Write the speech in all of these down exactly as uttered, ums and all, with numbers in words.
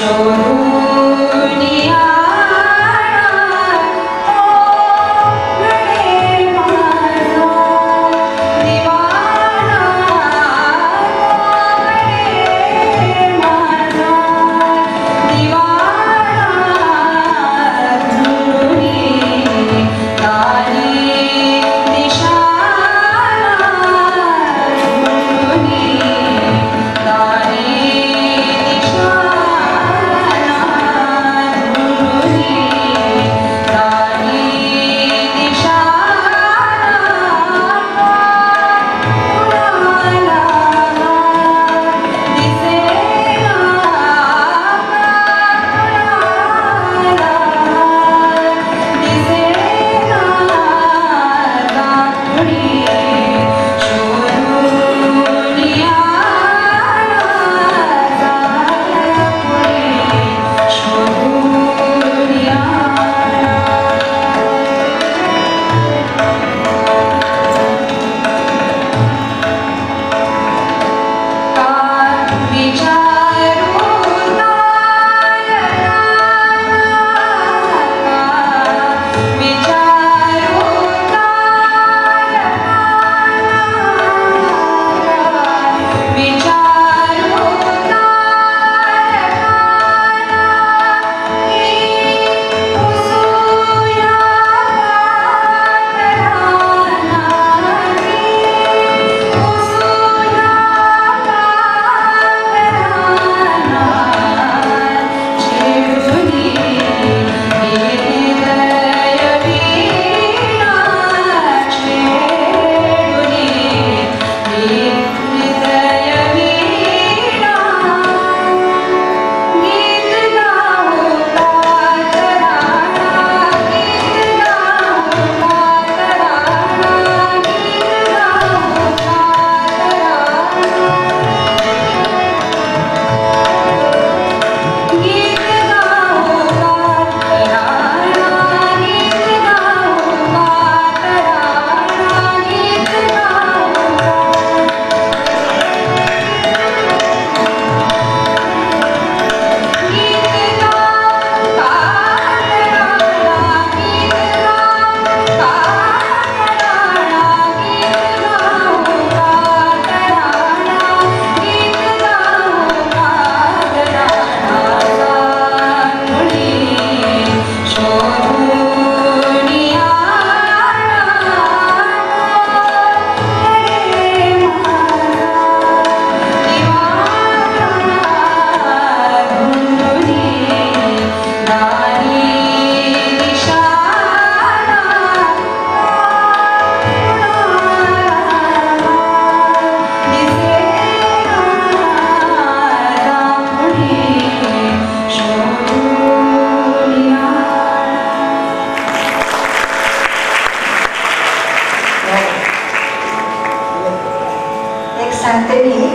सांगते मी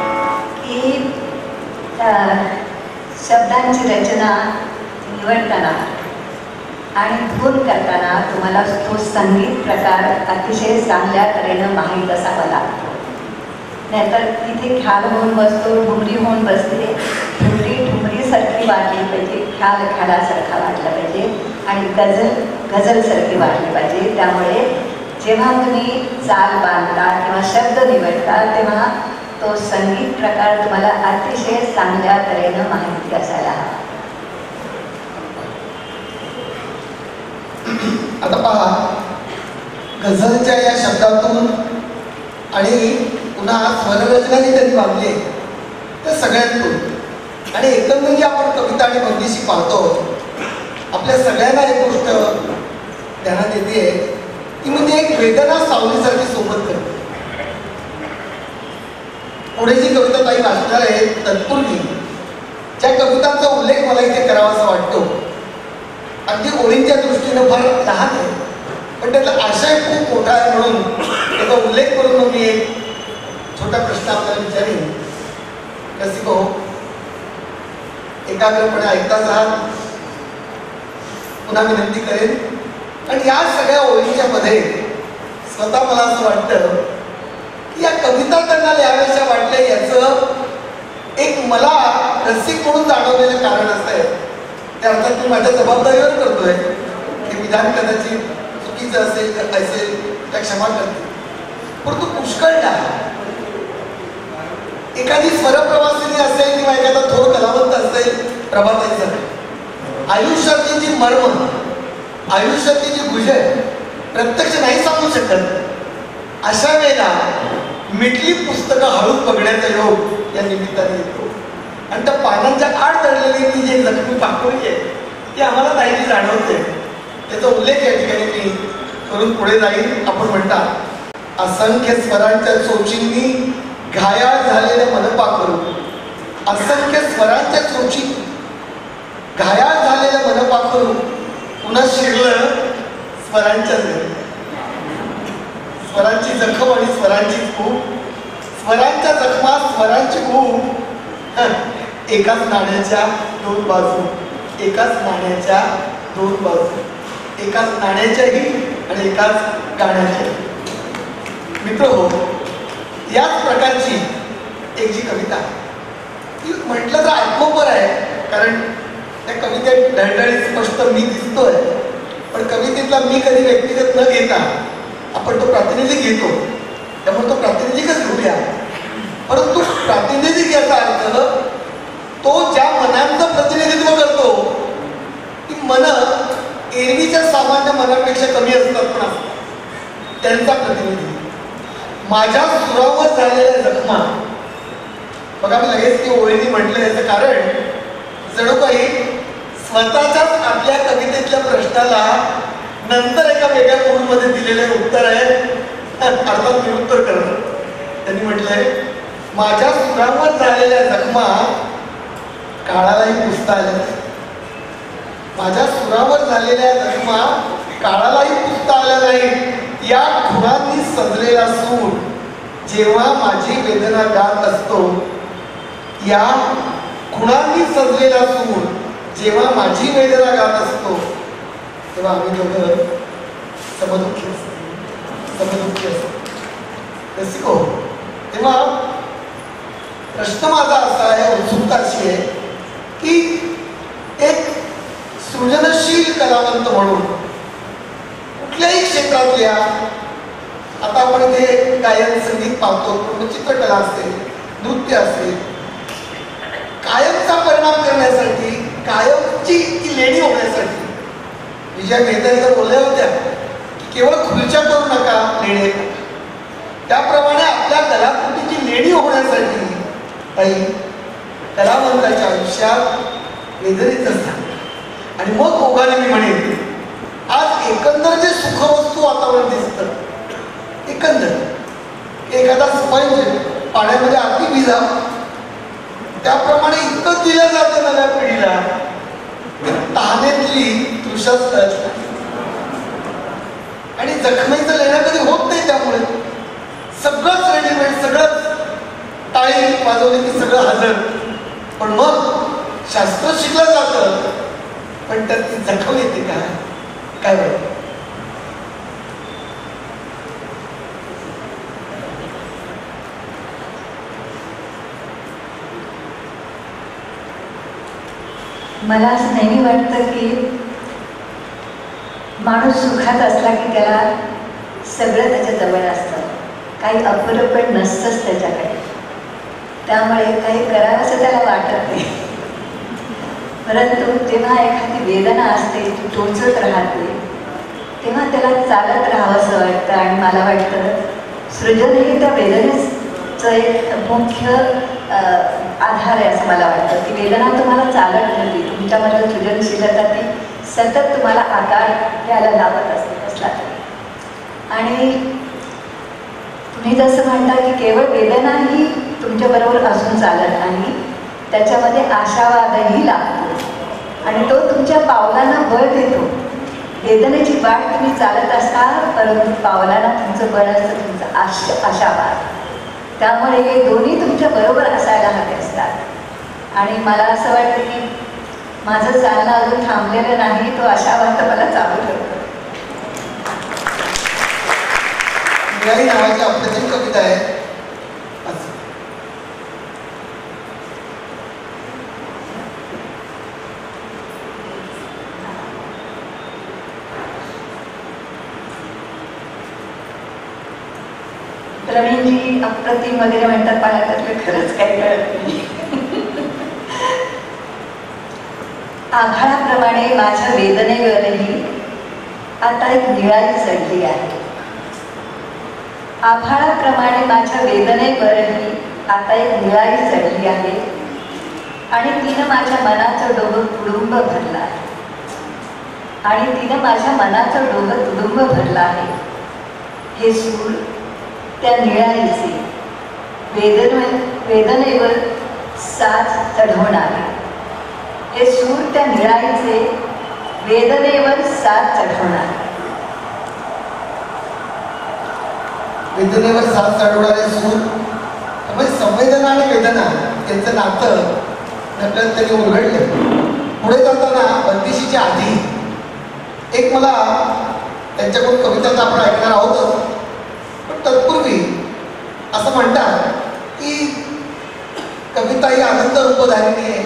की शब्दांची रचना निवडताना आणि धून करताना तुम्हाला तो संगीत प्रकार अतिशय चांगल्या तऱ्हेनं माहीत असावा लागतो. नाहीतर तिथे ख्याल होऊन बसतो, ठुमरी होऊन बसते, ठुमरी ठुमरीसारखी वाटली पाहिजे, ख्याल ख्यालासारखा वाटला पाहिजे आणि गझल गझलसारखी वाटली पाहिजे. त्यामुळे जेव्हा तुम्ही चाल बांधता किंवा शब्द निवडता तेव्हा तो संगीत प्रकार तुम्हाला अतिशय चांगल्या तऱ्हेनं माहिती असायला हवा. आता पहा, गझलच्या या शब्दातून आणि पुन्हा स्वररचनाने त्यांनी बांधले तर सगळ्यांतून आणि एकंदरीत आपण कविता आणि बंदिशी पाहतो. आपल्या सगळ्यांना एक गोष्ट ध्यानात येते ती म्हणजे एक वेदना सावलीसारखी सोबत करते. पुढे जी कविता ताई वाचणार आहे तत्पूर्वी ज्या कवितांचा उल्लेख मला इथे करावासा वाटतो, अगदी ओळींच्या दृष्टीनं फार लहान आहे पण त्याचा आशय खूप मोठा आहे म्हणून त्याचा उल्लेख करून मी एक छोटा प्रश्न आपल्याला विचारेन. रसिक हो, एकाग्रपणे ऐकताच आहात. पुन्हा विनंती करेन. आणि या सगळ्या ओळींच्या मध्ये स्वतः मला असं वाटतं की या कविता त्यांना लिहाव्याशा वाटल्या याचं एक मला रसिक म्हणून जाणवलेलं कारण असं आहे, ते अर्थात मी माझ्या जबाबदारीवर करतोय, हे विधान कदाचित चुकीचं असेल असेल त्या क्षमा करते, परंतु पुष्कळदा एखादी स्वरप्रवासिनी असेल किंवा एखादा थोर कलावंत असेल, प्रभाताईचं आयुष्यातली जी मर्म, आयुष्यातली जी गुजर प्रत्यक्ष नाही सांगू शकत, अशा वेळेला मिटली पुस्तकं हळूच बघण्याचा योग या निमित्ताने येतो. आणि त्या पानांच्या आड दडलेली ती जी जखमी पाकोळी आहे ती आम्हाला ताईची जाणवते. त्याचा उल्लेख या ठिकाणी मी करून पुढे जाईल. आपण म्हणता, असंख्य स्वरांच्या चोचींनी घायाळ झालेले मनपाखरू, असंख्य स्वरांच्या चोची घायाळ झालेले मनपाखरू पुन्हा शिरलं स्वरांच्या घरी. स्वरांची जखम आणि स्वरांची खूप, स्वरांच्या जखमा स्वरांची खूप, एकाच नाण्याच्या दोन बाजू, एकाच नाण्याच्या दोन बाजू, एकाच नाण्याच्याही आणि एकाच गाण्याच्या. मित्र हो, याच प्रकारची एक जी कविता ती म्हटलं तर आत्मोपर आहे, कारण त्या कवितेत ढळढळीत स्पष्ट मी दिसतोय, पण कवितेतला मी कधी व्यक्तिगत न घेता आपण तो प्रातिनिधिक घेतो, त्यामुळे तो प्रातिनिधिकच घेऊया. परंतु प्रातिनिधिक याचा अर्थ तो ज्या मनांचं प्रतिनिधित्व करतो ती मन एरवीच्या सामान्य मनापेक्षा कमी असतात, पण असतात त्यांचा प्रतिनिधी. माझ्या सुरावर झालेल्या जखमा, बघा मी लगेच ती ओळीने म्हटलं, याचं कारण जणू काही स्वतःच्याच आपल्या कवितेतल्या प्रश्नाला नंतर एका वेगळ्या मूडमध्ये दिलेले उत्तर आहे, अर्थात मी उत्तर करतो. त्यांनी म्हटलंय, माझ्या सुरावर झालेल्या जखमा काळालाही पुसता आल्या नाही. माझ्या सुरावर झालेल्या जखमा काळालाही पुसता आल्या नाही. या खुणांनी सजलेला सूर जेव्हा माझी वेदना गात असतो, या खुणांनी सजलेला सूर जेव्हा माझी वेदना गात असतो, तेव्हा आम्ही दोघं समदुःखी असतो, समदुःखी असतो. रसिको, तेव्हा प्रश्न माझा असा आहे, उत्सुकता अशी आहे की एक सृजनशील कलावंत म्हणून कुठल्याही क्षेत्रातल्या, आता आपण इथे गायन संगीत पाहतो, पण चित्रकला असेल, नृत्य असेल, कायमचा परिणाम करण्यासाठी, कायमची ती लेणी होण्यासाठी विजया मेहता बोलल्या होत्या की केवळ खुर्च्या करू नका, लेणे. त्याप्रमाणे आपल्या कलाकृतीची लेणी होण्यासाठी काही कलावंताच्या आयुष्यात वेदनेच असतात. आणि मग ओघाने मी म्हणेन, आज एकंदर जे सुखवस्तू वातावरण दिसतं, एकंदर एखादा स्पंज पाण्यामध्ये आधी भिजा, त्याप्रमाणे इतकं दिलं जातं नव्या पिढीला, तहानेतली तृषाच कळत नाही. आणि जखमेचं लेणं कधी होत नाही. त्यामुळे सगळंच रेडीमेड, सगळंच टाळी वाजवली की सगळं हजर, पण मग शास्त्र शिकलं जातं, पण त्यात ती जखम येते का, काय वाटतं? मला असं नेहमी वाटतं की माणूस सुखात असला की त्याला सगळं त्याच्या जवळ असतं, काही अपुरं पण नसतंच त्याच्याकडे, त्यामुळे काही करावंसं त्याला वाटत नाही. परंतु जेव्हा एखादी वेदना असते, ती टोचत राहते, तेव्हा त्याला चालत राहावंसं वाटतं. आणि मला वाटतं सृजन हे त्या वेदनेचं एक मुख्य आधार आहे असं मला वाटतं. ती वेदना तुम्हाला चालत ठेवते, तुमच्यामध्ये सृजनशीलता ती सतत तुम्हाला आकार द्यायला लावत असते कसला तरी. आणि तुम्ही जसं म्हणता की केवळ वेदना ही तुमच्याबरोबर असून चालत नाही, त्याच्यामध्ये आशावादही लागतो आणि तो तुमच्या पावलांना बळ देतो. वेदनेची वाट तुम्ही चालत असता, परंतु पावलांना तुमचं बळ असतं, तुमचं आश आशावाद. त्यामुळे हे दोन्ही तुमच्या बरोबर असायला हवे असतात. आणि मला असं वाटतं की माझं चालणं अजून थांबलेलं नाही, तो आशावाद मला चालू ठेवतो. मिळाली नावाची अप्रतिम कविता आहे. प्रवीणजी अप्रतिम वगैरे म्हणतात, मला त्यातलं खरंच काही कळत नाही. आभाळाप्रमाणे माझ्या वेदनेवरही आता एक निळाई चढली आहे. आभाळाप्रमाणे माझ्या वेदनेवरही आता एक निळाई चढली आहे आणि तिनं माझ्या मनाचं डोहं तुडुंब भरलं आहे. आणि तिनं माझ्या मनाचं डोहं तुडुंब भरलं आहे. हे सूर त्या निळाईचे वेदने वेदनेवर साज चढवणारे. हे सूर त्या निळाईचे वेदनेवर साज चढवणारे. वेदनेवर साज चढवणारे सूर म्हणजे संवेदना आणि वेदना यांचं नातं नकळत त्यांनी उलगडले. पुढे जाताना बंदिशीच्या आधी एक मला त्यांच्याकडून कविता तर आपण ऐकणार आहोतच, पण तत्पूर्वी असं म्हणतात की कविता ही आनंद रूपधारिणी आहे.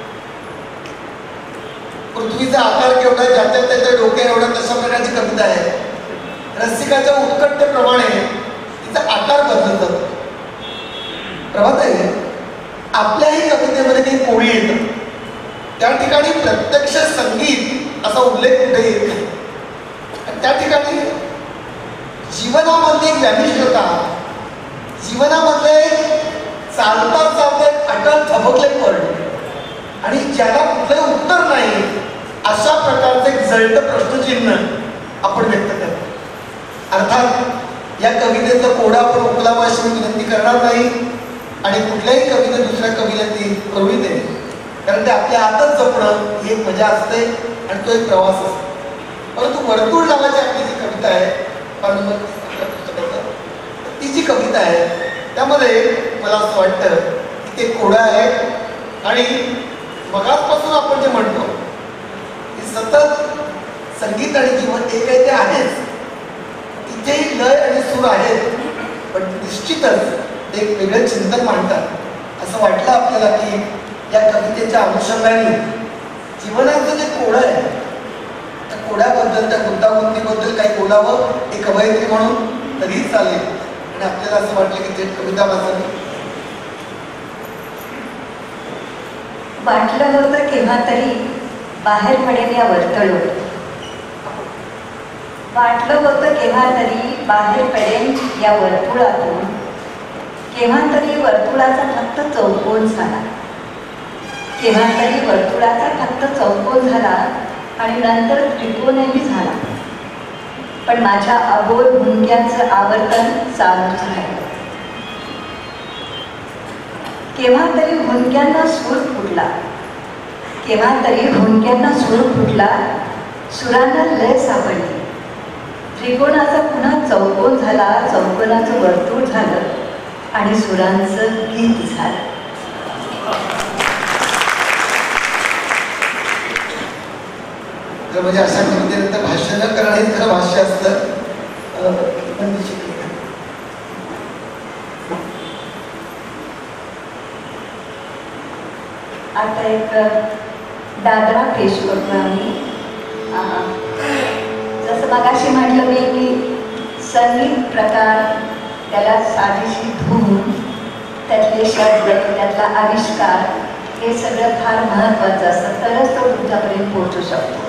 पृथ्वीचा आकार केवढा, ज्याच्या त्याच्या डोक्या एवढा तशा प्रकारची कविता आहे. रसिकाच्या उत्कटतेप्रमाणे तिचा आकार बदलत जातो. प्रभाताई, आपल्याही कवितेमध्ये काही कोळी येतं, त्या ठिकाणी प्रत्यक्ष संगीत असा उल्लेख कुठे येत नाही. आणि त्या ठिकाणी जीवनामधली एक व्यामिश्रता, जीवनामधले चालता चालते अटल थबकले पण आणि ज्याला कुठलंही उत्तर नाही अशा प्रकारचे एक जळतं प्रश्नचिन्ह आपण व्यक्त करतो. अर्थात या कवितेचा कोडा आपण उकलावा अशी विनंती करणार नाही आणि कुठल्याही कविता दुसऱ्या कवीला ती करू दे, कारण ते आपल्या हातच जपणं ही एक मजा असते आणि तो एक प्रवास असतो. परंतु वर्तुळ नावाची आपली जी कविता आहे, ती जी कविता आहे त्यामध्ये मला असं वाटतं की ते कोडं आहे आणि मगाचपासून आपण जे म्हणतो की सतत संगीत आणि जीवन एक आहे ते आहेच. तिथेही लय आणि सूर आहेत, पण निश्चितच एक वेगळं चिंतन मांडतात. असं वाटलं आपल्याला की या कवितेच्या अनुषंगाने जीवनाचं जे कोडं आहे त्या कोड्याबद्दल, त्या गुंतागुंतीबद्दल काही बोलावं हे कवयित्री म्हणून तरीही चालेल. आणि आपल्याला असं वाटलं की ते कविता वाचावी. वाटलं होतं केव्हा तरी बाहेर पडेल या वर्तुळावर. वाटलं होतं केव्हा तरी बाहेर पडेल या वर्तुळातून. केव्हा तरी वर्तुळाचा फक्त चौकोन झाला. केव्हा तरी वर्तुळाचा फक्त चौकोन झाला आणि नंतर त्रिकोणही झाला. पण माझ्या अबोल भुंक्यांचं आवर्तन चालूच राहिलं. केव्हा तरी भुंक्यांना सूर फुटला. केव्हा तरी भुंक्यांना सूर फुटला. सुरांना लय सापडली. त्रिकोणाचा पुन्हा चौकोन झाला. चौकोनाचं वर्तुळ झालं आणि सुरांचं गीत झालं. म्हणजे अशा कवितेनंतर भाष्य न करणं हे खरं भाष्य असतं. आता एक दादरा पेश करतो आम्ही. जसं मगाशी म्हटलं मी की संगीत प्रकार, त्याला साधीशी धून, त्यातले शब्द, त्यातला आविष्कार हे सगळं फार महत्त्वाचं असतं, तरच तो तुमच्यापर्यंत पोहोचू शकतो.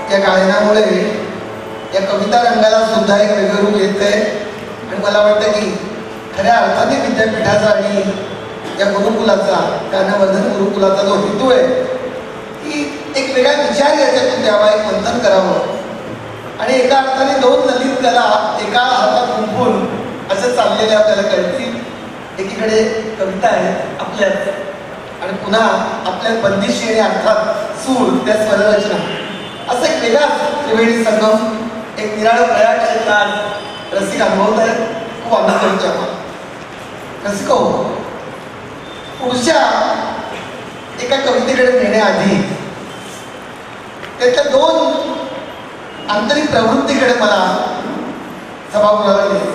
या गायनामुळे या कविता रंगाला सुद्धा एक वेगळं रूप येते आणि मला वाटतं की खऱ्या अर्थाने विद्यापीठाचा आणि या गुरुकुलाचा गानवर्धन गुरुकुलाचा जो हेतू आहे की एक वेगळा विचार याच्यातून द्यावा, एक मंथन करावं आणि एका अर्थाने दोन ललित कला एका हातात गुंफून असं चाललेले आपल्याला कळतील. एकीकडे कविता आहे आपल्यात आणि पुन्हा आपल्या बंदिशी आणि अर्थात सूर त्या स्वररचना असं एक वेगळा त्रिवेणी संगम एक निराळ प्रयाग क्षेत्रात रसिक अनुभवत आहेत. खूप आनंद होतो. रसिको, पुढच्या एका कवितेकडे नेण्याआधी त्याच्या दोन आंतरिक प्रवृत्तीकडे मला सभागृहाला नेले.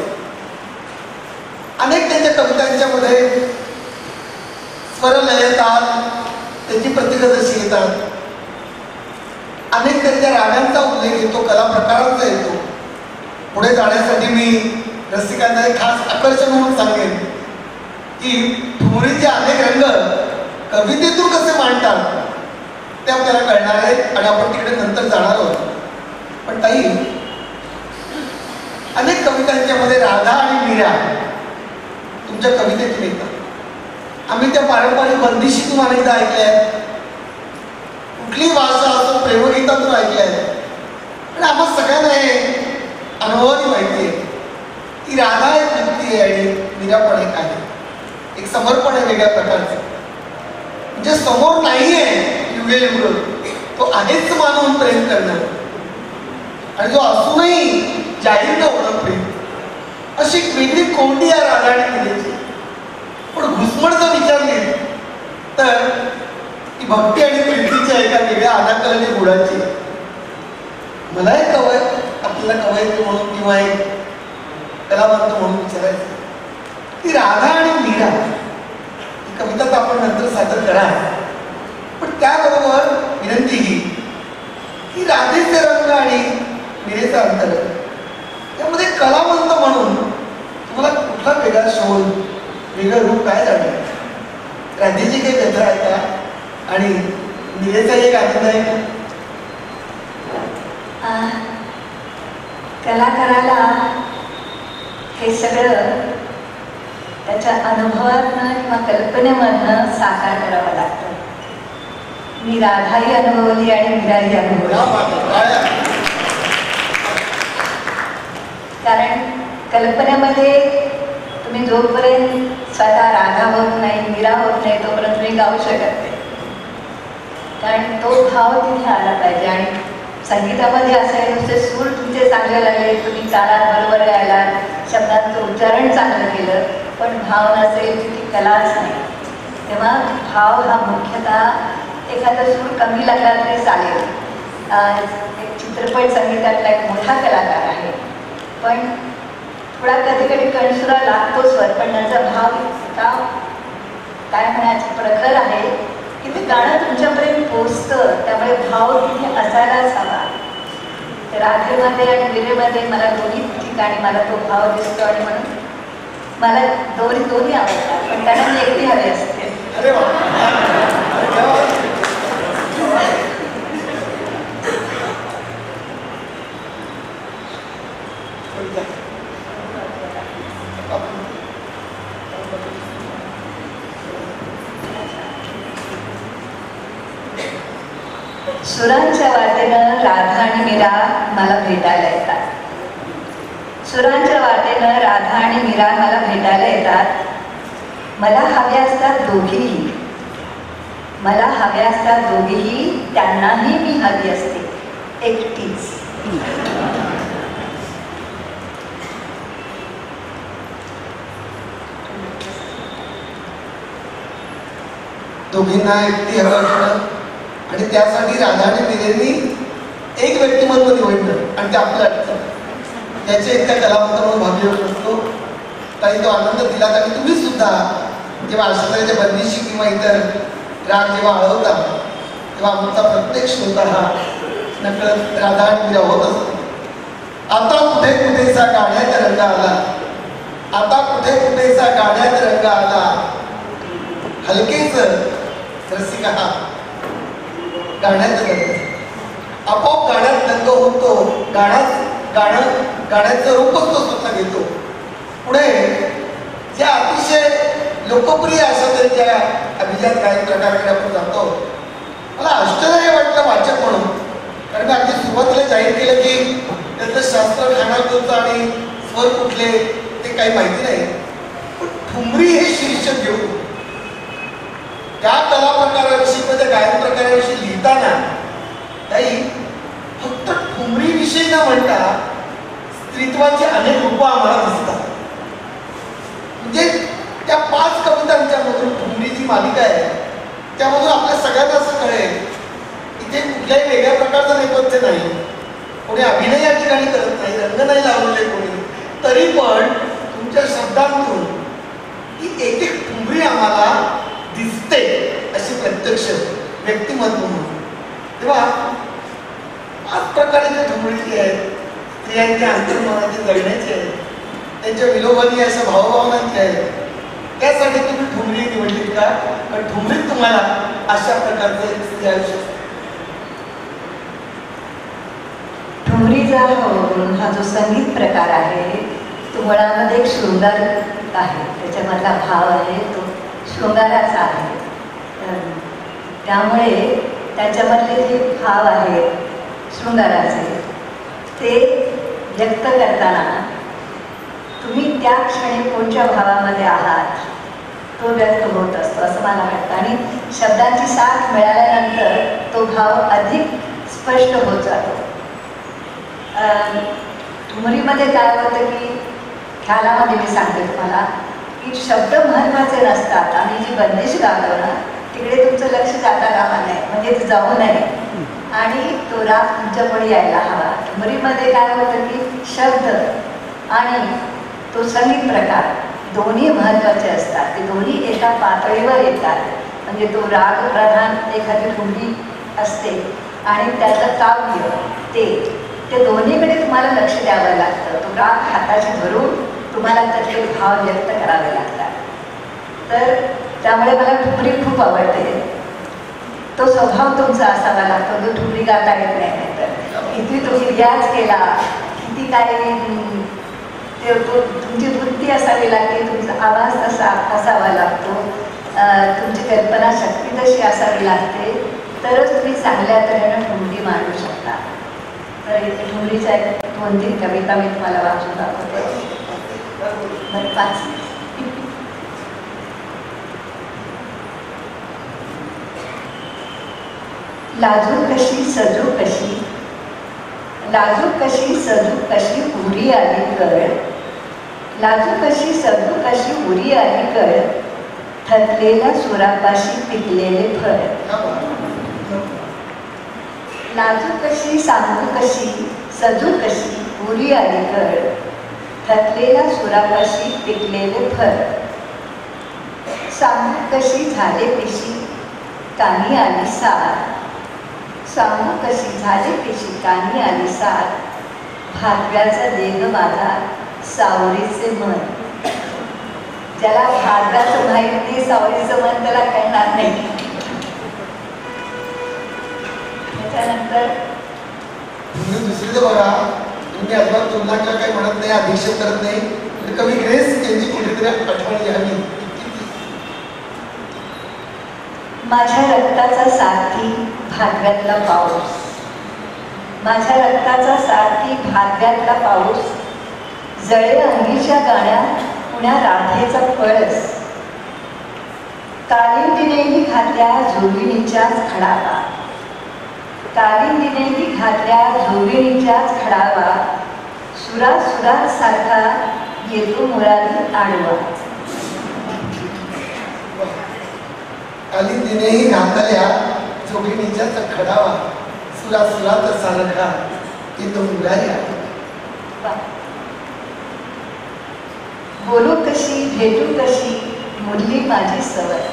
अनेक त्यांच्या कवितांच्या मध्ये स्वरलय येतात, त्याची प्रतिगतशी येतात. अनेक त्यांच्या रागांचा उल्लेख येतो, कला प्रकारांचा येतो. पुढे जाण्यासाठी मी रसिकांना एक खास आकर्षण म्हणून सांगेन की ठुमरीचे अनेक रंग कवितेतून कसे मांडतात ते आपल्याला कळणार आहे आणि आपण तिकडे नंतर जाणार आहोत. पण ताई, अनेक कवितांच्या मध्ये राधा आणि मीरा तुमच्या कवितेतून येतात. आम्ही त्या पारंपरिक बंदिशीतून अनेकदा ऐकल्या आहेत, कुठली भाषा असो प्रेमगीतातून ऐकल्या आहेत. आणि आम्हा सगळ्यांना हे अनुभवाची माहिती आहे की राधा एक व्यक्ती आहे आणि मीरा पण एक आहे. एक समर्पण आहे वेगळ्या प्रकारचं, म्हणजे समोर नाही आहे युगे युग, तो आहेच मानून प्रेम करणं आणि जो असूनही जाहीर न होणं प्रेम, अशी एक वेगळी कोंडी या राधा आणि मीरेची. पण घुसमट जर विचारली तर ती भक्ती आणि प्रीतीच्या एका वेगळ्या अनाकलनी गुणाची. मला एक कवय आपल्याला कवयित्री म्हणून किंवा एक कलावंत म्हणून विचारायचं की राधा आणि मीरा ही कविता तर आपण नंतर सादर करा, पण त्याबरोबर विनंती ही की राधेचे रंग आणि मीरेचा अंतर त्यामध्ये कलावंत म्हणून तुम्हाला कुठला वेगळा शोध, वेगळं रूप काय जाणवलं? राधेची काही कथा आहे का आणि मीरेचा एक आनंद आहे का? कलाकाराला हे सगळं त्याच्या अनुभवातनं किंवा कल्पनेमधनं साकार करावं लागतं. मी राधाही अनुभवली आणि मीराही अनुभवली. कारण कल्पनेमध्ये तुम्ही जोपर्यंत स्वतः राधा होत नाही, मीरा होत नाही, तोपर्यंत तुम्ही गाऊ शकत नाही. कारण तो भाव तिथे आला पाहिजे. आणि संगीतामध्ये असं आहे, नुसते सूर तुमचे चांगले लागले, तुम्ही तालात बरोबर गायला, शब्दांचं उच्चारण चांगलं केलं, पण भाव नसेल ती कलाच नाही. तेव्हा भाव हा मुख्यतः एखादा सूर कमी लागला तरी चालेल. एक चित्रपट संगीतातला एक मोठा कलाकार आहे, पण थोडा कधी कधी कणसुरा लागतो स्वर, पण त्याचा भाव इतका काय म्हणायचं प्रखर आहे की ते गाणं तुमच्यापर्यंत पोचतं. त्यामुळे भाव तिथे असायलाच हवा. राधेमध्ये आणि मीरेमध्ये मला दोन्ही ठिकाणी मला तो भाव दिसतो आणि म्हणून मला दोन्ही दोन्ही आवडतात, पण त्यांना मी एकटी हवी असते. सुरांच्या वाटेनं राधा आणि मीरा मला भेटायला येतात. सुरांच्या वाटेनं राधा आणि मीरा मला भेटायला येतात. मला हव्या असतात दोघीही, मला हव्या असतात दोघीही, त्यांनाही मी हवी असते एकटीच. दोघींना एकटी हवं असतं आणि त्यासाठी राधा आणि मीरेंनी एक व्यक्तिमत्व निवडलं आणि ते आपलं अडचण त्याचे इतक्या कलावंत म्हणून भाग्य होत असतो. काही तो आनंद दिला. आणि तुम्ही सुद्धा जेव्हा आशाताईच्या बंदिशी किंवा इतर राग जेव्हा आळवता तेव्हा आमचा प्रत्येक श्रोता हा नकळत राधा आणि मीरा होत असतो. आता कुठे कुठेसा गाण्यात रंग आला, आता कुठे कुठेसा गाण्यात रंग आला, हलकेच रसिका हा गाण्यात रंग. आपोआप गाण्यात दंग होतो, गाण्यात गाणं गाण्याचं रूपच तो स्वतः घेतो. पुढे ज्या अतिशय लोकप्रिय अशा त्यांच्या अभिजात गायन प्रकाराकडे आपण जातो. मला आश्चर्य वाटलं वाचक म्हणून, कारण मी अगदी सुरुवातीला जाहीर केलं की त्याचं शास्त्र खाण्याचं आणि स्वर कुठले ते काही माहिती नाही. पण ठुमरी हे शीर्षक घेऊन त्या कला प्रकाराविषयी त्या गायन प्रकाराविषयी लिहिताना काही फक्त ठुमरी विषयी न म्हणता स्त्रीत्वाची अनेक रूपं आम्हाला दिसतात. म्हणजे त्या पाच कवितांच्या मधून ठुमरी जी मालिका आहे त्यामधून आपल्या सगळ्यांना असं कळेल इथे कुठल्याही वेगळ्या प्रकारचं नेपथ्य नाही, कोणी अभिनय या ठिकाणी करत नाही, रंग नाही लावलेले कोणी, तरी पण तुमच्या शब्दांतून ती एक एक ठुमरी आम्हाला दिसते अशी प्रत्यक्ष व्यक्तिमत्व म्हणून. तेव्हा पाच प्रकारचे ठुमरीचे आहेत. स्त्रियांच्या अंतर्मनाचे जगण्याचे आहेत, त्यांच्या विलोभनीय अशा भावभावनांचे आहेत. त्यासाठी तुम्ही ठुमरी निवडलीत का? कारण ठुमरीत तुम्हाला अशा प्रकारचं एक स्त्री आयुष्य. ठुमरीचा हा जो संगीत प्रकार आहे तो मुळामध्ये एक शृंगार आहे, त्याच्यामधला भाव आहे तो शृंगाराचा आहे. त्यामुळे त्याच्यामधले जे भाव आहेत शृंगाराचे ते व्यक्त करताना तुम्ही त्या क्षणी कोणत्या भावामध्ये आहात तो व्यक्त होत असतो असं मला वाटतं. आणि शब्दांची साथ मिळाल्यानंतर तो भाव अधिक स्पष्ट होत जातो. ठुमरीमध्ये काय होतं की ख्यालामध्ये मी सांगते तुम्हाला की शब्द महत्त्वाचे नसतात. आम्ही जी बंदिश गातो ना तिकडे तुमचं लक्ष जाता कामा नये, म्हणजे जाऊ नये आणि तो राग तुमच्या पुढे यायला हवा. ठुमरीमध्ये काय होतं की शब्द आणि तो संगीत प्रकार दोन्ही महत्त्वाचे असतात. ते दोन्ही एका पातळीवर येतात. म्हणजे तो राग प्रधान एखादी ठुमरी असते आणि त्याचं काव्य ते ते दोन्हीकडे तुम्हाला लक्ष द्यावं लागतं. तो राग हाताशी धरून तुम्हाला त्याचे भाव व्यक्त करावे लागतात. तर त्यामुळे मला ठुमरी खूप आवडते. तो स्वभाव तुमचा असावा लागतो जो ठुमरी गाता येत नाही. तर किती तुम्ही रियाज केला, किती काय ते तुमची वृत्ती असावी लागते, तुमचा आवाज तसा असावा लागतो, तुमची कल्पनाशक्ती तशी असावी लागते, तरच तुम्ही चांगल्या तऱ्हेनं ठुमरी मांडू शकता. तर इथे ठुमरीच्या एक दोन तीन कविता मी तुम्हाला वाचून दाखवते. पाच लाजू कशी सजू कशी, लाजू कशी सजू कशी उरी आली कळ, लाजू कशी सजू कशी उरी आली कळ, थकलेल्या सुरापाशी पिकलेले फळ. लाजू कशी सांगू कशी सजू कशी उरी आली कळ, थकलेल्या सुरापाशी पिकलेले फळ. सांगू कशी झाले पेशी कानी आली सार, सांगू कशी झाले पेशी कानी आली सार, भाग्याचा देग माझा सावरीचे मन. ज्याला भाग्याचं माहीत नाही सावरीचं मन त्याला कळणार नाही. त्याच्यानंतर तुम्ही दुसरीचं बघा, तुम्ही अजिबात तुलना किंवा काही म्हणत नाही, अधीक्षेप करत नाही. कवी ग्रेस यांची कुठेतरी आठवण घ्यावी. माझ्या रक्ताचा सारथी भाग्यातला पाऊस, माझ्या रक्ताचा सारथी भाग्यातला पाऊस, जळे अंगीच्या गाण्यात पुण्या राधेचा पळस, कालिंदीनेही घातल्या जोगिनीच्याच खडावा, कालिंदीनेही घातल्या जोगिनीच्याच खडावा, सुरा सुरात सारखा येतो मुरारी आडवा. कालिंदीनेही घातल्या जोगिनीच्याच खडावा, सुरा सुरात सारखा येतो मुरारी आडवा. बोलू कशी भेटू कशी मुरली माझी सवत,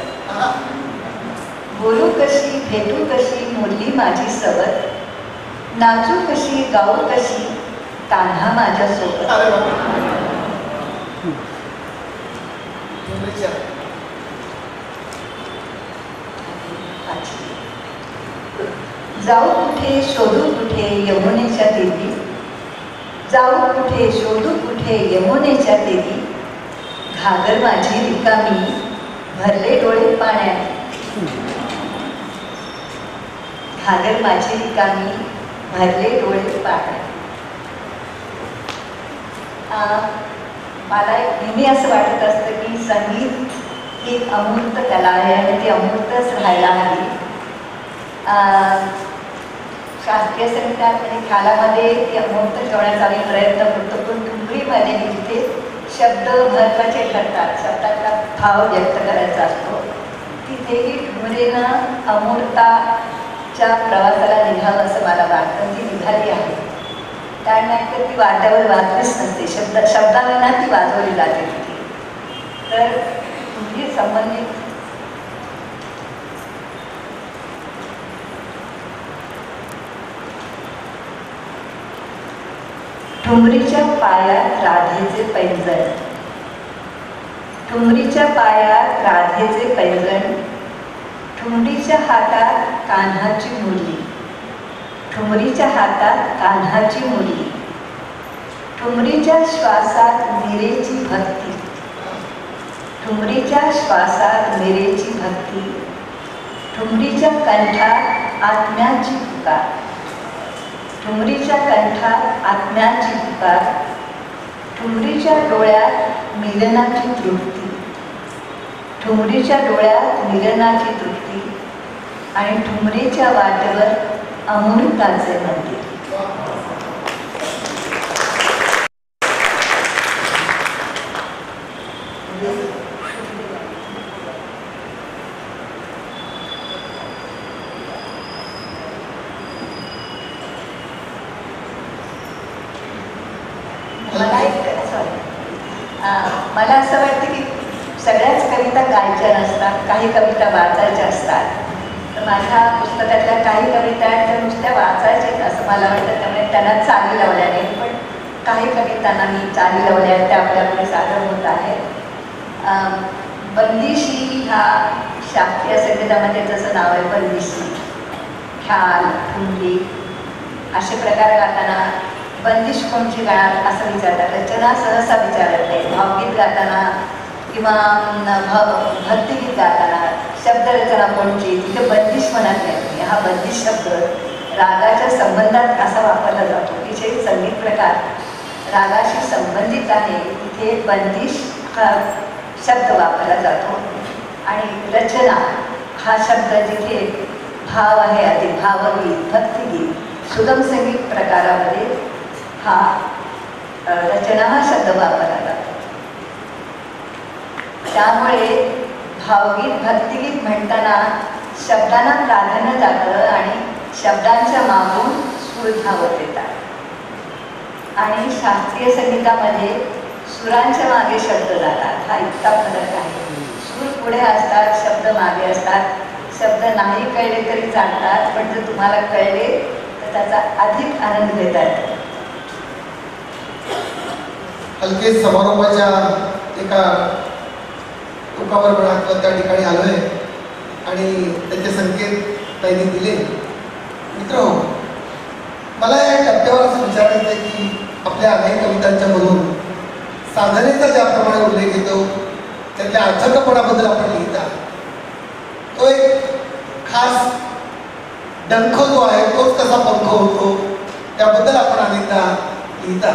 बोलू कशी भेटू कशी मुरली माझी सवत, नाचू कशी गाऊ कशी कान्हा माझ्या सोबत. जाऊ कुठे शोधू कुठे यमुनेच्या देवी, जाऊ कुठे शोधू कुठे यमुनेच्या देवी, घागर माझी रिकामी भरले डोळे पाण्यात, घागर माझी रिकामी भरले डोळे पाण्यात. मला नेहमी असं वाटत असतं की संगीत ही एक अमूर्त कला आहे आणि ती अमूर्तच राहायला हवी. शास्त्रीय संगीतात आणि ख्यालामध्ये ती अमूर्त ठेवण्याचा आम्ही प्रयत्न करतो, पण ठुमरीमध्ये जिथे शब्द महत्त्वाचे ठरतात, शब्दातला भाव व्यक्त करायचा असतो, तिथेही ठुमरीनं अमूर्ताच्या प्रवासाला निघावं असं मला वाटतं. ती निघाली आहे, त्यानंतर ती वाद्यावर वाजलीच नसते, शब्द शब्दांना ती वाजवली जाते तिथे. तर ठुमरी संबंधित ठुमरीच्या पायात राधेचे पैंजण, ठुमरीच्या पायात राधेचे पैंजण, ठुमरीच्या हातात कान्हाची मुरली, ठुमरीच्या हातात कान्हाची मुरली, ठुमरीच्या श्वासात मिरेची भक्ती, ठुमरीच्या श्वासात मिरेची भक्ती, ठुमरीच्या कंठात आत्म्याची पुकार, ठुमरीच्या कंठात आत्म्याची पुकार, ठुमरीच्या डोळ्यात मिलनाची तृप्ती, ठुमरीच्या डोळ्यात मिलनाची तृप्ती आणि ठुमरीच्या वाटेवर अमृताचे मंदिर. मला एक सॉरी मला असं वाटतं की सगळ्याच कविता गायच्या नसतात, काही कविता वाचायच्या असतात. तर माझ्या पुस्तकातल्या काही कविता आहेत त्या नुसत्या वाचायच्याच असं मला वाटतं, त्यामुळे त्यांना चाली लावल्या नाही, पण काही कवितांना मी चाली लावल्या आहेत त्या आपल्यापुढे सादर होत आहेत. बंदिशी हा शास्त्रीय संगीतामध्ये जसं नाव आहे बंदिशी, ख्याल, ठुमरी असे प्रकार गाताना बंदिश कोणची गाणार असं विचारतात, रचना सहसा विचारत नाही. भावगीत गाताना किंवा भक्तिगीत गाताना शब्दरचना कोणची तिथे बंदिश म्हणत नाही. हा बंदिश शब्द रागाच्या संबंधात असा वापरला जातो की जे संगीत प्रकार रागाशी संबंधित आहे तिथे बंदिश हा शब्द वापरला जातो. आणि रचना हा शब्द जिथे भाव आहे, अधिक भावगीत, भक्तिगीत, सुगम संगीत प्रकारामध्ये हा रचना हा शब्द वापरला जातो. त्यामुळे भावगीत, भक्तिगीत म्हणताना शब्दांना प्राधान्य जातं आणि शब्दांच्या मागून सूर धावत येतात. आणि शास्त्रीय संगीतामध्ये सुरांच्या मागे शब्द जातात, हा इतका फरक आहे. सूर पुढे असतात, शब्द मागे असतात. शब्द नाही कळले तरी चालतात, पण जर तुम्हाला कळले तर त्याचा अधिक आनंद घेता येतो. हलके समारोपाच्या एका टोकावर पण त्या ठिकाणी आलोय आणि त्याचे संकेत त्यांनी दिले. मित्र, मला या टप्प्यावर असं विचारायचं आहे की आपल्या अनेक कवितांच्या मधून साधनेचा ज्याप्रमाणे उल्लेख येतो त्यातल्या अथकपणाबद्दल आपण लिहिता, तो एक खास डंख जो आहे तोच कसा पंख होतो त्याबद्दल आपण अनेकदा लिहिता.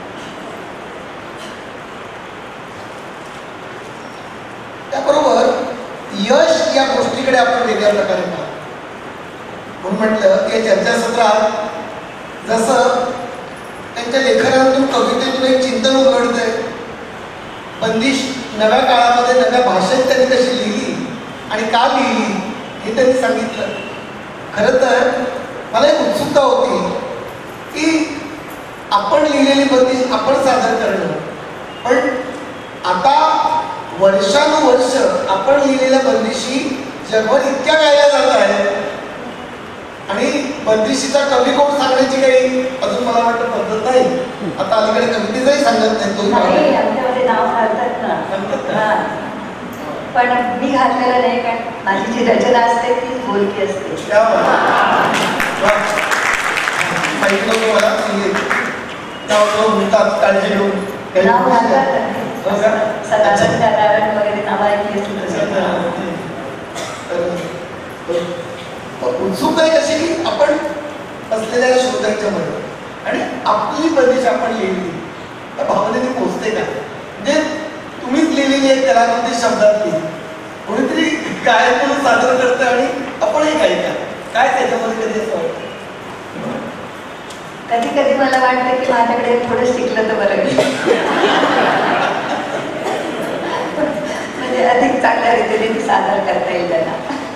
त्याबरोबर यश या गोष्टीकडे आपण वेगळ्या प्रकारे पाहतो. म्हणून म्हटलं की या चर्चासत्रात जसं त्यांच्या लेखनातून कवितेतून एक चिंतन उघडतंय, बंदिश नव्या काळामध्ये नव्या भाषेत त्यांनी कशी लिहिली आणि का लिहिली हे त्यांनी सांगितलं. खरं तर मला एक उत्सुकता होती की आपण लिहिलेली बंदिश आपण सादर करणं, पण आता वर्षानुवर्ष आपण लिहिलेल्या बंदिशी जगभर इतक्या गायल्या जात आहेत आणि बंदिशीचा कवी कोण सांगण्याची काही अजून मला वाटतं पद्धत नाही. आता अलीकडे कवितेचंही सांगत नाही, तो आमच्यामध्ये नाव घालतात ना, पण मी घातलेलं नाही, कारण माझी जी रचना असते ती बोलकी असते. माहिती नव्हतं मला की नाव म्हणतात काळजी घेऊन नाव साधारण कारण वगैरे नाव ऐकली उत्सुकता आहे कशी की आपण असलेल्या शोधाच्या मध्ये आणि आपली प्रदेश आपण लिहिली त्या भावनेने पोचते का म्हणजे तुम्हीच लिहिलेली एक कलाकृती शब्दातली कोणीतरी गायन म्हणून सादर करतं आणि आपणही गायिका काय त्याच्यामध्ये कधी असं वाटतं कधी कधी मला वाटतं की माझ्याकडे थोडं शिकलं तर बरं म्हणजे अधिक चांगल्या रीतीने सादर करता येईल त्यांना.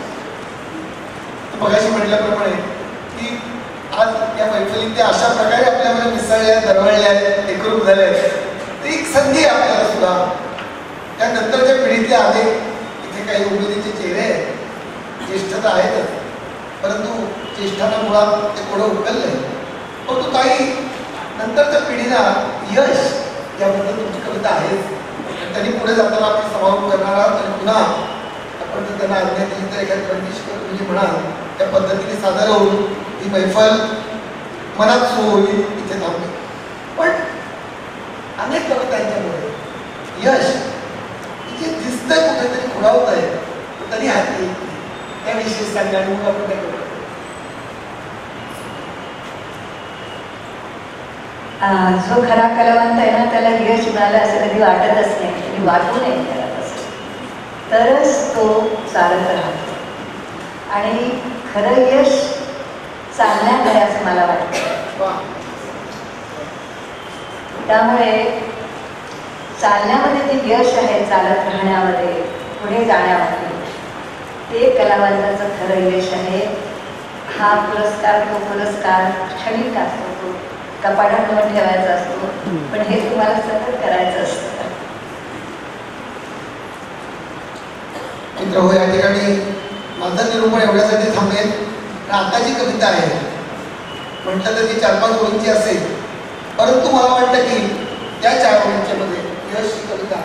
मगाशी म्हटल्याप्रमाणे की आज या मैफिलीत त्या अशा प्रकारे आपल्यामध्ये मिसळल्या दरवळल्या एकरूप झाल्या ती एक संधी आहे आपल्याला सुद्धा. त्यानंतरच्या पिढीतले अनेक इथे काही उमेदीचे चेहरे आहेत ज्येष्ठता आहेतच परंतु ज्येष्ठांना मुळात ते पुढं उकललंय परंतु काही नंतरच्या पिढीला यश याबद्दल तुमची कविता आहेच त्यांनी पुढे जाताना आपण समारोप करणार आहोत आणि पुन्हा आपण जर त्यांना आज्ञा दिली तर एखादी परमेश्वर तुम्ही म्हणाल त्या पद्धतीने सादर होऊन ही मैफल मनात सुरू होईल इथे थांबली. पण अनेक कवितांच्यामुळे यश जे दिसतंय कुठेतरी खुणावत आहे तरी हाती त्याविषयी सांगा आणि मग आपण काय करू. जो खरा कलावंत आहे ना त्याला यश मिळालं असं कधी वाटतच नाही आणि वाटू नये त्याला तसं तरच तो चालत राहतो आणि खरं यश चालण्याकडे असं मला वाटतं. त्यामुळे चालण्यामध्ये जे यश आहे चालत राहण्यामध्ये पुढे जाण्यामध्ये ते कलावंताचं खरं यश आहे. हा पुरस्कार तो पुरस्कार क्षणिक असतो तो कपाटात ठेवून ठेवायचा असतो पण हे तुम्हाला सतत करायचं असतं. मित्र हो या ठिकाणी माझं निरूपण एवढ्यासाठी थांबेल. आता जी कविता आहे म्हटलं तर ती चार पाच ओळींची असेल परंतु मला वाटतं की त्या चार ओळींच्या मध्ये यश ही कविता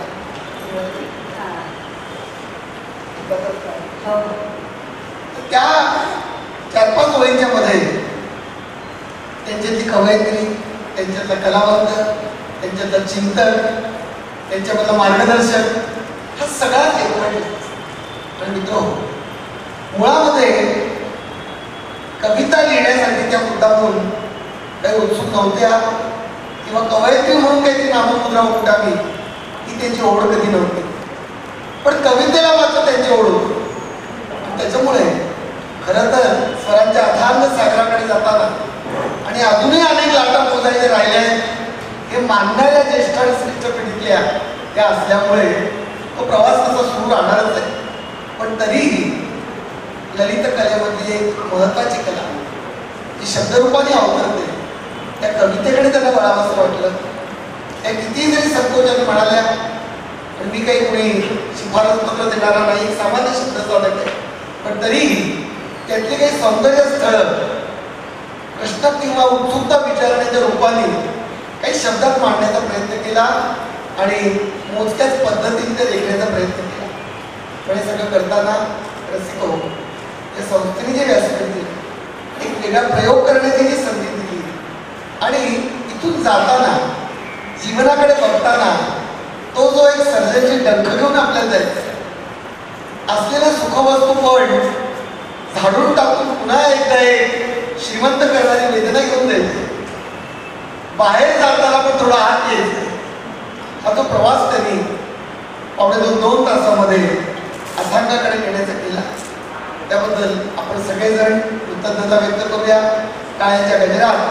त्या चार पाच ओळींच्या मध्ये त्यांच्यातली कवयित्री त्यांच्यातलं कलावंत त्यांच्यातलं चिंतन त्यांच्यामधलं मार्गदर्शन हा सगळाच एकवटला. पण मित्र मुळामध्ये कविता लिहिण्यासाठी त्या मुद्दामून काही उत्सुक नव्हत्या किंवा कवयित्री म्हणून काही ती नाममुद्रा उमटावी ही त्यांची ओढ कधी नव्हती. पण कवितेला मात्र त्यांची ओढ होती. त्याच्यामुळे खरं तर स्वरांच्या अथांग सागराकडे जाताना आणि अजूनही अनेक लाटा मोजायचे राहिले आहेत हे मानणाऱ्या ज्येष्ठ आणि श्रेष्ठ पिढीतल्या त्या असल्यामुळे तो प्रवास तसा सुरू राहणारच आहे. पण तरीही ललित कलेमधली एक महत्वाची कला जी शब्दरूपाने अवतरते त्या कवितेकडे त्यांना वळावंसं वाटलं. त्या कितीही जरी संकोचाने म्हणाल्या पण मी काही कोणी शिफारस पत्र देणारा नाही एक सामान्य शब्द साधक आहे पण तरीही त्यातली काही सौंदर्य स्थळ प्रश्न किंवा उत्सुकता विचारण्याच्या रूपाने काही शब्दात मांडण्याचा प्रयत्न केला आणि मोजक्याच पद्धतीने ते लेखण्याचा प्रयत्न केला. पण हे सगळं करताना रसिक हो या संस्थेने जे व्यासपीठ दिलं एक वेगळा प्रयोग करण्याची जी संधी दिली आणि इथून जाताना जीवनाकडे बघताना तो जो एक सर्जनची डंख घेऊन आपल्याला जायचा असलेल्या सुखवस्तू पण झाडून टाकून पुन्हा एकदा एक श्रीमंत करणारी वेदना घेऊन जायची. बाहेर जाताना पण थोडा हात घ्यायचा. हा जो प्रवास त्यांनी पावणे दोन दोन तासामध्ये अथांगाकडे नेण्याचा केला त्याबद्दल आपण सगळेजण कृतज्ञता व्यक्त करूया. टाळ्यांच्या गजरात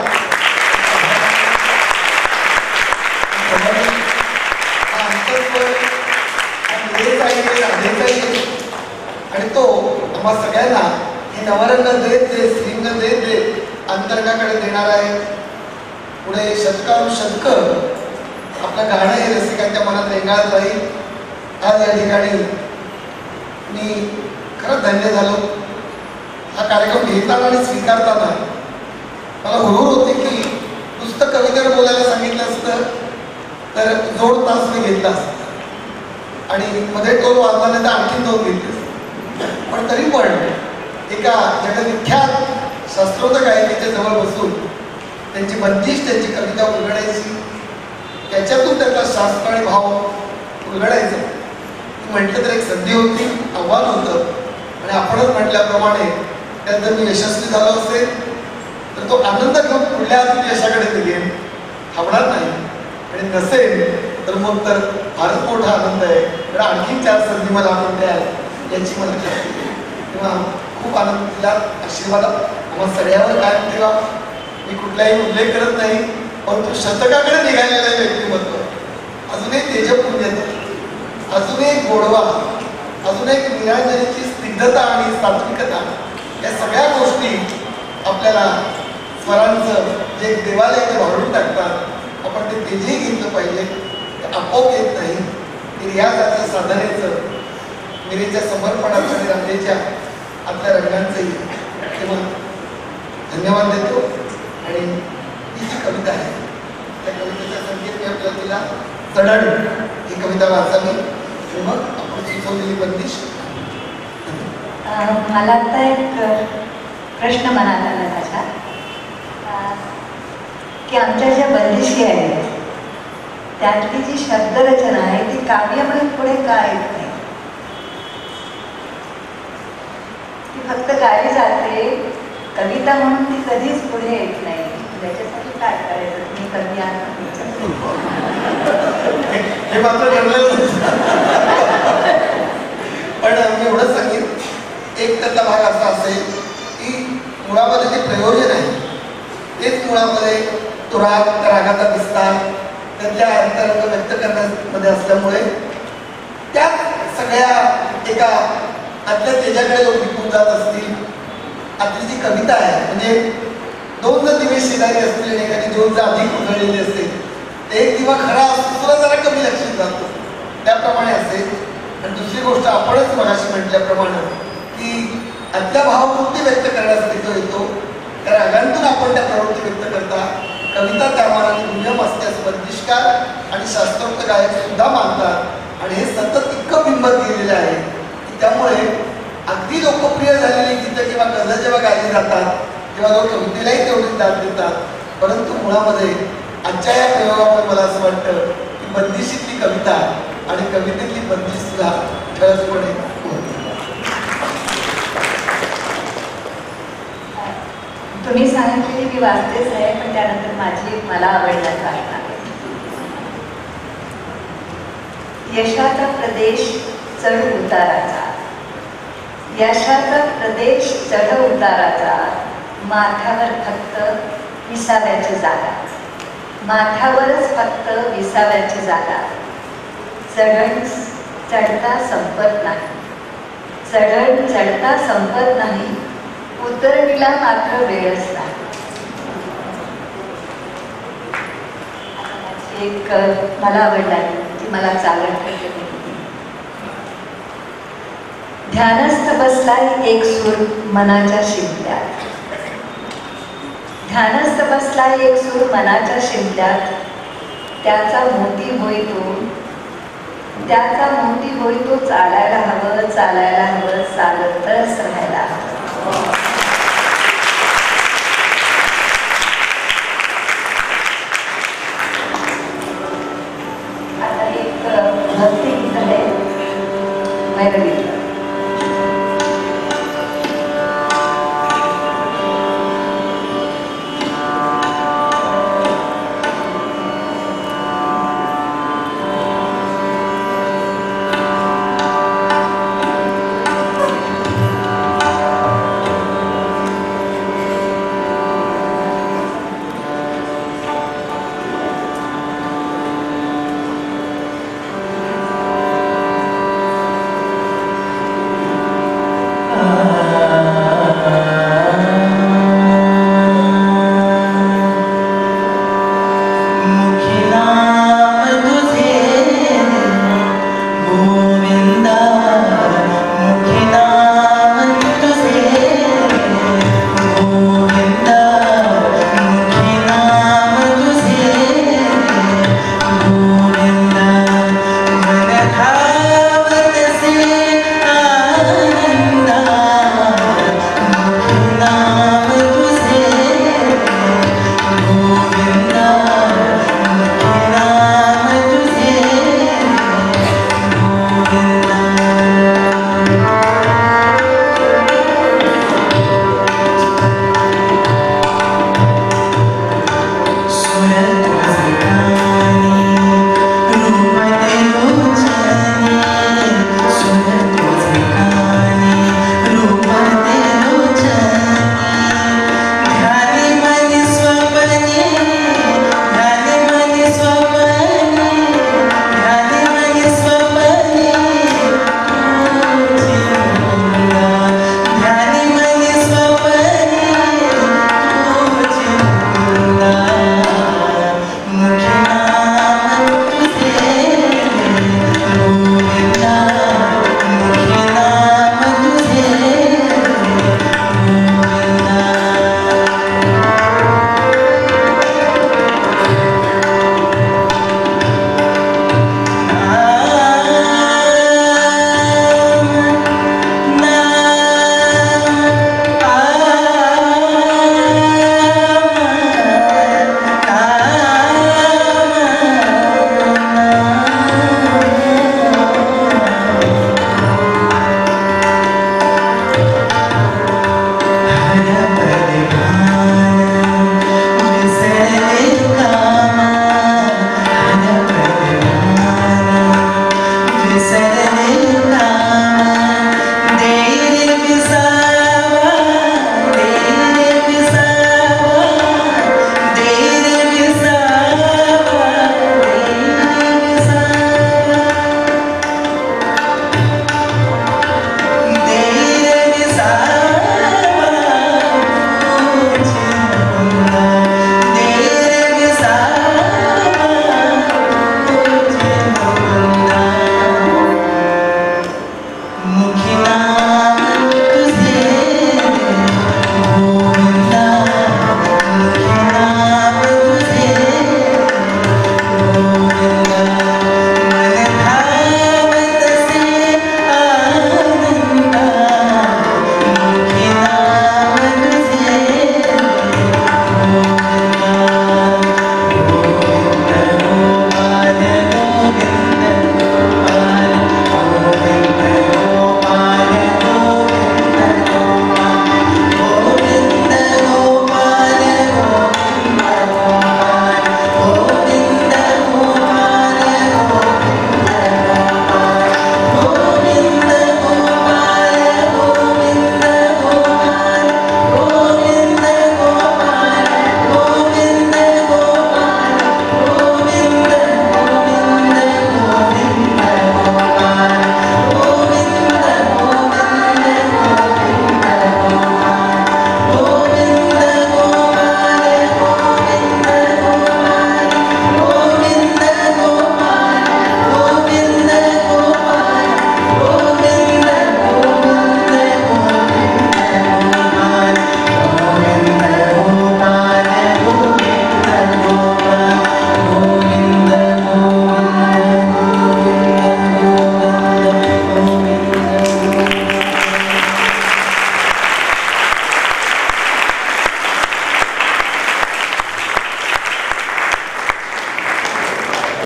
आणि तो आम्हा सगळ्यांना हे नवरंग देत देत श्रींग देत देत अंतरंगाकडे देणार आहे. पुढे शतकानुशतक आपलं गाणं हे रसिकांच्या मनात रेंगाळत राहील. आज या ठिकाणी मी खरंच धन्य झालो. हा कार्यक्रम घेताना आणि स्वीकारताना मला हुरूर होते की नुसतं कवितेवर बोलायला सांगितलं असतं तर जोड तास मी घेतला असता आणि मध्ये टोल वाजला नाही तर आणखीन दोन घेतले असते. पण तरी पण एका जगविख्यात शास्त्रोक्त गायिकेच्या जवळ बसून त्यांची बंदिश, त्यांची कविता उलगडायची, त्याच्यातून त्याचा शास्त्र आणि भाव उलगडायचा. म्हटलं तर एक संधी होती, आव्हान होतं. आणि आपणच म्हटल्याप्रमाणे त्यात जर मी यशस्वी झालो असेल तर तो आनंद घेऊन पुढल्या यशाकडे ते घेईन, थांबणार नाही. आणि नसेल तर मग तर फारच मोठा आनंद आहे, तर आणखीन चार संधी मला आपण द्याल याची मला खात्री आहे. तेव्हा खूप आनंद दिला. आशीर्वाद आम्हा सगळ्यावर कायम ठेवा. मी कुठलाही उल्लेख करत नाही, परंतु शतकाकडे निघालेलं आहे व्यक्तिमत्व. अजून एक तेजपूर्ण येतं, अजून एक गोडवा, अजून एक निरांजनेची स्निग्धता आणि सात्विकता, या सगळ्या गोष्टी आपल्याला स्वरांचं जे देवालय ते वाढून टाकतात. आपण ते तेजही घेतलं पाहिजे, ते आपोआप येत नाही. ते रियाजाचं, साधनेचं, मिरेच्या समर्पणाचं आणि रांगेच्या आपल्या रंगांचंही. तेव्हा धन्यवाद देतो. आणि ही जी कविता आहे त्या कवितेचा संकेत मी आपल्याला दिला, चढण, ही कविता वाचावी आणि मग आपण सुचवलेली बंदिश. मला आता एक प्रश्न मनात आला माझ्या, की आमच्या ज्या बंदिशी आहेत त्यातली जी शब्दरचना आहे ती काव्यामध्ये पुढे का येत नाही? ती फक्त गायली जाते, कविता म्हणून ती कधीच पुढे येत नाही. त्याच्यासाठी काय करायचं? तुम्ही कधी हे मात्र ठरलेलं. पण मी एवढंच सांगेन, एक त्यातला भाग असा असेल की मुळामध्ये जे प्रयोजन आहे तेच मुळामध्ये तो राग, त्या रागाचा विस्तार, त्यातल्या अंतरंग व्यक्त करण्यामध्ये असल्यामुळे त्या सगळ्या एका आतल्या तेजाकडे लोक विकून जात असतील. आतली जी कविता आहे, म्हणजे दोन जर दिवे शेजारी असतील आणि एखादी ज्योत जर अधिक उजळलेली असेल, एक दिवा खरा असतो तुला जरा कमी लक्षात जातो, त्याप्रमाणे असेल. आणि दुसरी गोष्ट आपणच मगाशी म्हटल्याप्रमाणे की आतल्या भाववृत्ती व्यक्त करण्यासाठी जो येतो, त्या रागांतून आपण त्या प्रवृत्ती व्यक्त करता. कविता त्या मानाने दुय्यम असते असं बंदिशकार आणि शास्त्रोक्त गायक सुद्धा मानतात. आणि हे सतत इतकं बिंबत गेलेलं आहे की त्यामुळे अगदी लोकप्रिय झालेली गीतं किंवा गझल जेव्हा गायली जातात तेव्हा लोक कवितेलाही तेवढीच दाद देतात. परंतु मुळामध्ये आजच्या या प्रयोगामुळे मला असं वाटतं की बंदिशीतली कविता आणि कवितेतली बंदिश सुद्धा ठळकपणे होती. तुम्ही सांगितलेली मी वाचतेच आहे, पण त्यानंतर माझी एक मला आवडण्याचं आहे. यशाचा प्रदेश चढ उताराचा, यशाचा प्रदेश चढ उताराचा, माथ्यावर फक्त विसाव्याची जागा, माथ्यावरच फक्त विसाव्याची जागा. चढण चढता संपत नाही, चढण चढता संपत नाही, उतरणीला मात्र वेळच नाही. एक मला आवडला, ती मला चालत ठरली. ध्यानस्थ बसलाय एक सूर मनाच्या शिंपल्यात, ध्यानस्थ बसलाय एक सूर मनाच्या शिंपल्यात, त्याचा मोती होई तो, त्याचा मोती होई तो चालायला हवं, चालायला हवं, चालतच राहायला हवं.